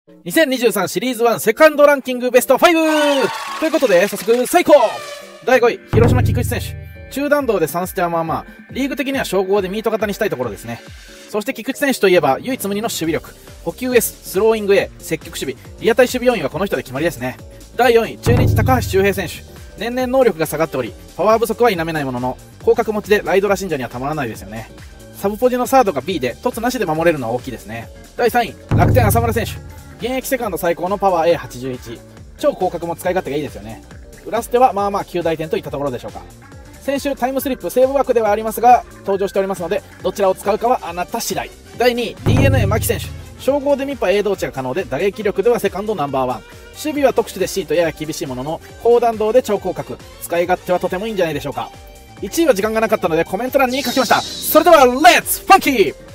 2023シリーズ1セカンドランキングベスト 5! ということで、早速、最高第5位、広島菊池選手。中弾道で3ステはまあまあ、リーグ的には称号でミート型にしたいところですね。そして菊池選手といえば、唯一無二の守備力。補給 S、スローイング A、積極守備、リアタイ守備要員はこの人で決まりですね。第4位、中日高橋周平選手。年々能力が下がっており、パワー不足は否めないものの、広角持ちでライドラ信者にはたまらないですよね。サブポジのサードが B で、凸なしで守れるのは大きいですね。第3位、楽天浅村選手。現役セカンド最高のパワー A81。超広角も使い勝手がいいですよね。裏捨てはまあまあ9大点といったところでしょうか。先週タイムスリップセーブ枠ではありますが、登場しておりますので、どちらを使うかはあなた次第。第2位、DNA 牧選手。称号でミパ A 同値が可能で、打撃力ではセカンドナンバーワン。守備は特殊で C とやや厳しいものの、高弾道で超広角。使い勝手はとてもいいんじゃないでしょうか。1位は時間がなかったのでコメント欄に書きました。それでは、レッツファンキー